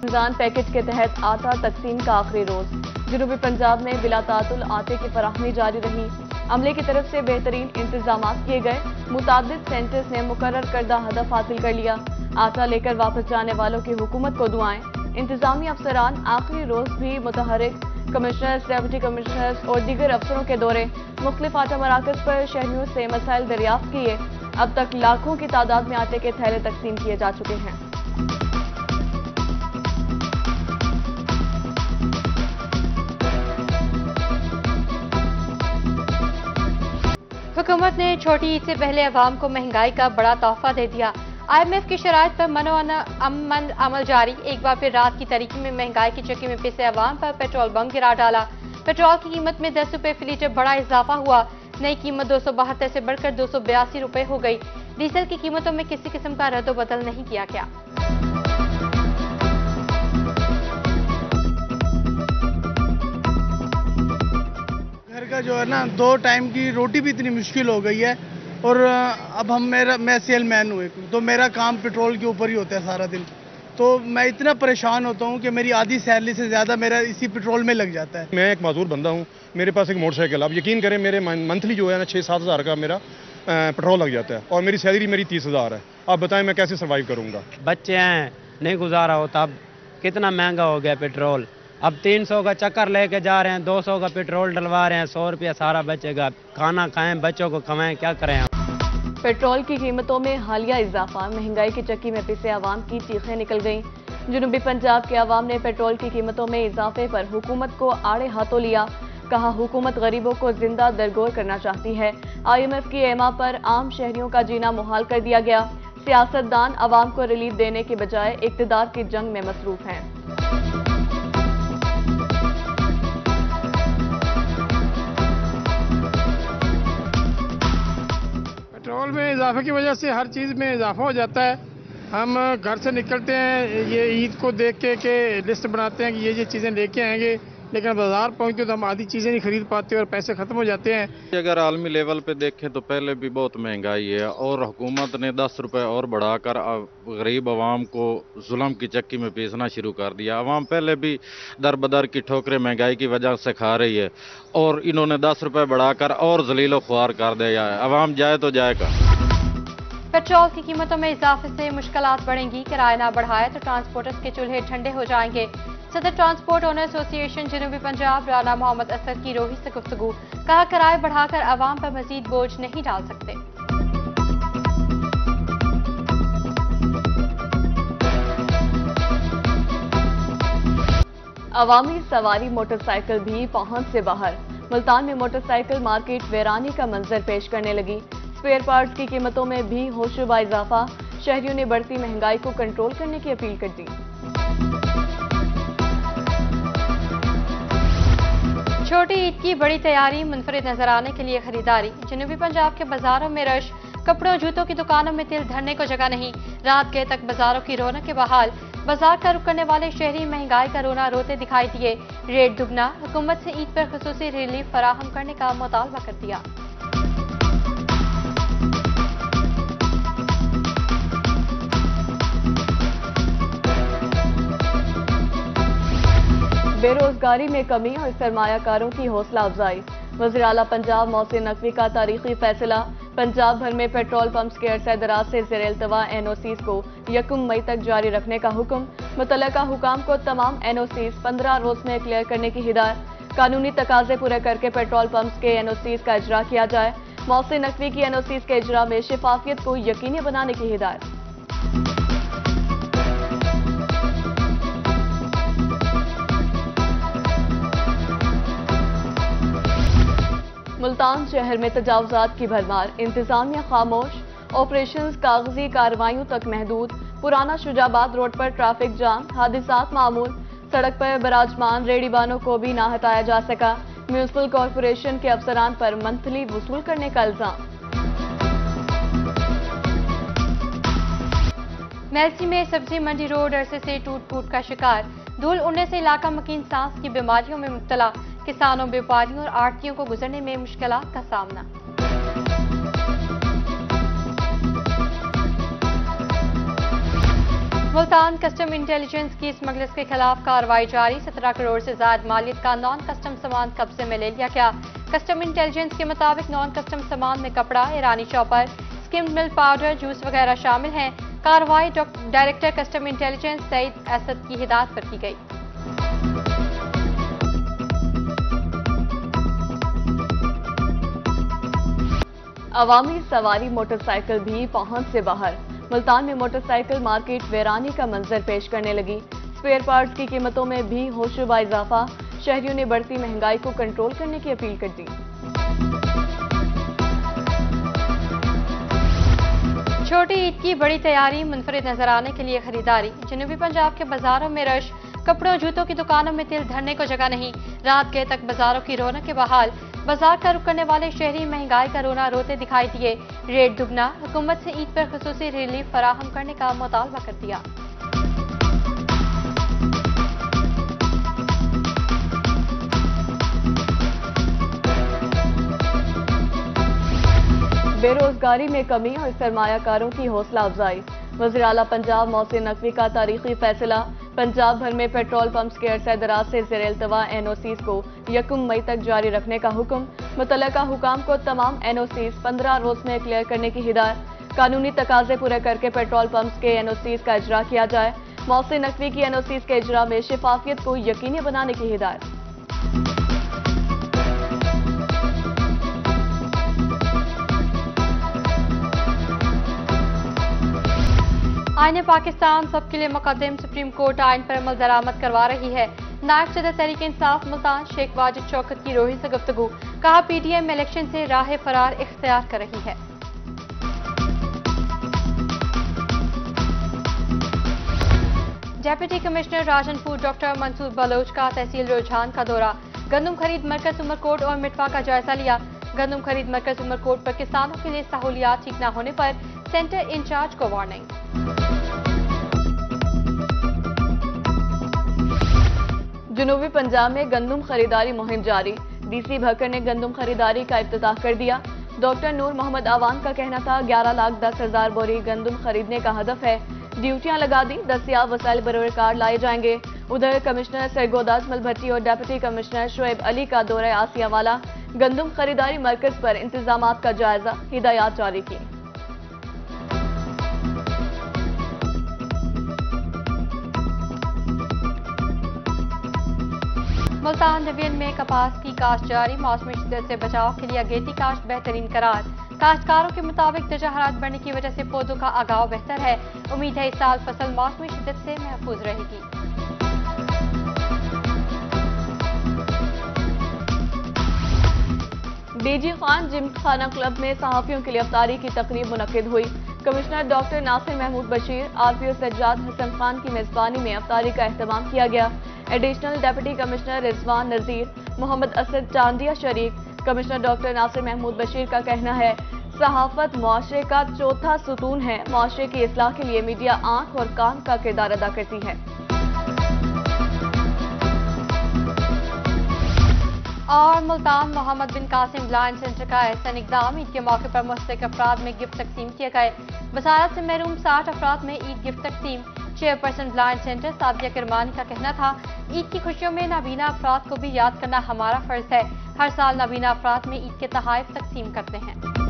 Ramzan package के तहत आटा तकसीम का आखिरी रोज। जनूबी पंजाब में बिला तातुल आटे की फराहमी जारी रही। अमले की तरफ से बेहतरीन इंतजाम किए गए। मुताबिद सेंटर्स ने मुकर्रर करदा हदफ हासिल कर लिया। आटा लेकर वापस जाने वालों की हुकूमत को दुआएं। इंतजामी अफसरान आखिरी रोज भी मुतहरिक कमिश्नर्स, डेप्यूटी कमिश्नर्स और दीगर अफसरों के दौरे मुख्तलिफ आटा मराकज पर शहरियों से मसाइल दरियाफ्त किए। अब तक लाखों की तादाद में आटे के थैले तकसीम किए जा चुके हैं। हुकूमत ने छोटी ईद से पहले अवाम को महंगाई का बड़ा तोहफा दे दिया। IMF की शराइत पर मनो अमल जारी। एक बार फिर रात की तारीकी में महंगाई की चक्की में पिसे अवाम पर पेट्रोल बम गिरा डाला। पेट्रोल की कीमत में 10 रुपए फी लीटर बड़ा इजाफा हुआ। नई कीमत 272 से बढ़कर 282 रुपए हो गई। डीजल की कीमतों में किसी किस्म का रद्द-बदल नहीं किया गया। घर का जो है ना 2 टाइम की रोटी भी इतनी मुश्किल हो गई है। और अब मैं सेलमैन हूँ तो मेरा काम पेट्रोल के ऊपर ही होता है सारा दिन। तो मैं इतना परेशान होता हूँ कि मेरी आधी सैलरी से ज़्यादा मेरा इसी पेट्रोल में लग जाता है। मैं एक माजूर बंदा हूँ, मेरे पास एक मोटरसाइकिल। आप यकीन करें मेरे मंथली जो है ना 6-7 हज़ार का मेरा पेट्रोल लग जाता है और मेरी सैलरी मेरी 30 हज़ार है। आप बताएं मैं कैसे सर्वाइव करूँगा। बच्चे हैं, नहीं गुजारा होता। अब कितना महंगा हो गया पेट्रोल। अब 300 का चक्कर लेके जा रहे हैं, 200 का पेट्रोल डलवा रहे हैं, 100 रुपया सारा बचेगा। खाना खाएं, बच्चों को खवाएं, क्या करें। पेट्रोल की कीमतों में हालिया इजाफा। महंगाई की चक्की में पिसे अवाम की चीखें निकल गईं। जनूबी पंजाब के अवाम ने पेट्रोल की कीमतों में इजाफे पर हुकूमत को आड़े हाथों लिया। कहा हुकूमत गरीबों को जिंदा दरगोर करना चाहती है। IMF की एमा पर आम शहरियों का जीना मुहाल कर दिया गया। सियासतदान अवाम को रिलीफ देने के बजाय इक्तदार की जंग में मसरूफ हैं। पेट्रोल में इजाफे की वजह से हर चीज़ में इजाफा हो जाता है। हम घर से निकलते हैं ये ईद को देख के लिस्ट बनाते हैं कि ये चीज़ें लेके आएंगे, लेकिन बाजार पहुंचते तो हम आधी चीज़ें नहीं खरीद पाते और पैसे ख़त्म हो जाते हैं। अगर आलमी लेवल पे देखें तो पहले भी बहुत महंगाई है और हुकूमत ने 10 रुपए और बढ़ाकर गरीब आवाम को जुल्म की चक्की में पीसना शुरू कर दिया। आवाम पहले भी दर बदर की ठोकरें महंगाई की वजह से खा रही है और इन्होंने 10 रुपए बढ़ाकर और जलीलो ख्वार कर दिया है। आवाम जाए तो जाएगा। पेट्रोल की कीमतों में इजाफे से मुश्किलात बढ़ेंगी। किराया ना बढ़ाए तो ट्रांसपोर्टर्स के चूल्हे ठंडे हो जाएंगे। सदर ट्रांसपोर्ट ओनर एसोसिएशन जनूबी पंजाब राना मोहम्मद असद की रोही से गुफ्तगू। कहा किराए बढ़ाकर अवाम पर मजीद बोझ नहीं डाल सकते। अवामी सवारी मोटरसाइकिल भी पहुंच से बाहर। मुल्तान में मोटरसाइकिल मार्केट वीरानी का मंजर पेश करने लगी। स्पेयर पार्ट्स की कीमतों में भी होशरुबा इजाफा। शहरियों ने बढ़ती महंगाई को कंट्रोल करने की अपील कर दी। छोटी ईद की बड़ी तैयारी, मुनफरिद नजर आने के लिए खरीदारी। जनूबी पंजाब के बाजारों में रश। कपड़ों जूतों की दुकानों में तिल धरने को जगह नहीं। रात गए तक बाजारों की रौनक के बहाल। बाजार का रुख करने वाले शहरी महंगाई का रोना रोते दिखाई दिए। रेट दुगना। हुकूमत से ईद पर खुसूसी रिलीफ फराहम करने का मुतालबा कर दिया। बेरोजगारी में कमी और सरमायाकारों की हौसला अफजाई। वज़ीर आला पंजाब मोहसिन नकवी का तारीखी फैसला। पंजाब भर में पेट्रोल पंप्स के अरसे दराज से ज़ेर-ए-इल्तवा NOCs को 1 मई तक जारी रखने का हुक्म। मुतल्लका हुकाम को तमाम NOCs 15 रोज में क्लियर करने की हिदायत। कानूनी तकाजे पूरे करके पेट्रोल पंप्स के NOCs का इजरा किया जाए। मोहसिन नकवी की NOCs के इजरा में शिफाफियत को यकीनी बनाने की हिदायत। मुल्तान शहर में तजावुजात की भरमार। इंतजामिया खामोश। ऑपरेशंस कागजी कार्रवाइयों तक महदूद। पुराना शुजाबाद रोड पर ट्रैफिक जाम। हादिसात मामूल। सड़क पर बराजमान रेहड़ीबानों को भी ना हटाया जा सका। म्यूनिसिपल कॉरपोरेशन के अफसरान पर मंथली वसूल करने का इल्जाम। मेलसी में सब्जी मंडी रोड अरसे से टूट फूट का शिकार। धूल उड़ने से इलाका मकीन सांस की बीमारियों में मुब्तला। किसानों, व्यापारियों और आड़तियों को गुजरने में मुश्किलात का सामना। मुल्तान कस्टम इंटेलिजेंस की स्मगलर्स के खिलाफ कार्रवाई जारी। 17 करोड़ से ज्यादा मालियत का नॉन कस्टम सामान कब्जे में ले लिया गया। कस्टम इंटेलिजेंस के मुताबिक नॉन कस्टम सामान में कपड़ा, ईरानी chopper, skimmed milk powder, juice वगैरह शामिल हैं। कार्रवाई director custom intelligence Saeed Asad की हिदायत पर की गई। अवामी सवारी मोटरसाइकिल भी पहुंच से बाहर। मुल्तान में मोटरसाइकिल मार्केट वीरानी का मंजर पेश करने लगी। स्पेयर पार्ट्स की कीमतों में भी होशरुबा इजाफा। शहरियों ने बढ़ती महंगाई को कंट्रोल करने की अपील कर दी। छोटी ईद की बड़ी तैयारी, मुनफरिद नजर आने के लिए खरीदारी। जनूबी पंजाब के बाजारों में रश, कपड़ों जूतों की दुकानों में तिल धरने को जगह नहीं। रात गए तक बाजारों की रौनक के बहाल। बाजार का रुख करने वाले शहरी महंगाई का रोना रोते दिखाई दिए। रेट दुगना, हुकूमत से ईद पर खुसूसी रिलीफ फराहम करने का मुतालबा कर दिया। बेरोजगारी में कमी और सरमायाकारों की हौसला अफजाई। वज़ीर आला पंजाब मोहसिन नकवी का तारीखी फैसला। पंजाब भर में पेट्रोल पंप्स के अरसे दराज से ज़ेर-ए-इल्तवा एनओसीज को 1 मई तक जारी रखने का हुक्म। मुतल्लिका हुकाम को तमाम एनओसीज 15 रोज में क्लियर करने की हिदायत। कानूनी तकाजे पूरे करके पेट्रोल पंप्स के एनओसीज का इजरा किया जाए। मोहसिन नकवी की एनओसीज के इजरा में शिफाफियत को यकीनी बनाने की हिदायत। आईने पाकिस्तान सबके लिए मुकद्दम। सुप्रीम कोर्ट आइन पर अमल दरामद करवा रही है। नायब सदर तहरीक इंसाफ मुल्तान शेख वाजिद शौकत की रोही से गुफ्तगू। कहा पीटीएम इलेक्शन से राह फरार इख्तियार कर रही है। Deputy commissioner Rajanpur doctor Mansoor Baloch का तहसील रुझान का दौरा। गंदम खरीद मरकज उमरकोट और मिटवा का जायजा लिया। गंदम खरीद मरकज उमरकोट पर किसानों के लिए सहूलियात ठीक न होने पर सेंटर इंचार्ज को वार्निंग। जनूबी पंजाब में गंदम खरीदारी मुहिम जारी। डीसी भक्कर ने गंदम खरीदारी का इफ्तिताह कर दिया। डॉक्टर नूर मोहम्मद आवान का कहना था 11,10,000 बोरी गंदम खरीदने का हदफ है। ड्यूटियां लगा दी, दस्तियाब वसाइल बरोकार लाए जाएंगे। उधर कमिश्नर सरगोदा अजमल भट्टी और डिप्टी कमिश्नर शुएब अली का दौरा आसिया वाला। गंदम खरीदारी मरकज पर इंतजामात का जायजा, हिदायत जारी की। मुल्तान डिवीजन में कपास की काश्त जारी। मौसमी शिद्दत से बचाव के लिए अगेती काश्त बेहतरीन करार। काश्तकारों के मुताबिक दर्जा हरारत बढ़ने की वजह से पौधों का आगाव बेहतर है। उम्मीद है इस साल फसल मौसमी शिद्दत से महफूज रहेगी। डीजी खान जिमखाना क्लब में सहाफियों के लिए अफ्तारी की तकरीब मुनक्किद हुई। Commissioner doctor Nasir Mahmood Bashir, RPO Sajjad Hasan Khan की मेजबानी में अफ्तारी का एहतमाम किया गया। Additional deputy commissioner Rizwan Nazir, Mohammad Asad Chandia शरीक। कमिश्नर डॉक्टर नासिर महमूद बशीर का कहना है सहाफत मुआशरे का चौथा सुतून है। मुआशरे की इस्लाह के लिए मीडिया आंख और कान का किरदार अदा करती है। और मुल्तान मोहम्मद बिन कासिम ब्लाइंड सेंटर का एहसन इकदाम। ईद के मौके पर मुस्तक अफराद में गिफ्ट तकसीम किए गए। बसारत से महरूम 60 अफराद में ईद गिफ्ट तकसीम। Chairperson blind centre Sadia Kirmani का कहना था ईद की खुशियों में नाबीना अफराद को भी याद करना हमारा फर्ज है। हर साल नाबीना अफराद में ईद के तोहफे तकसीम करते हैं।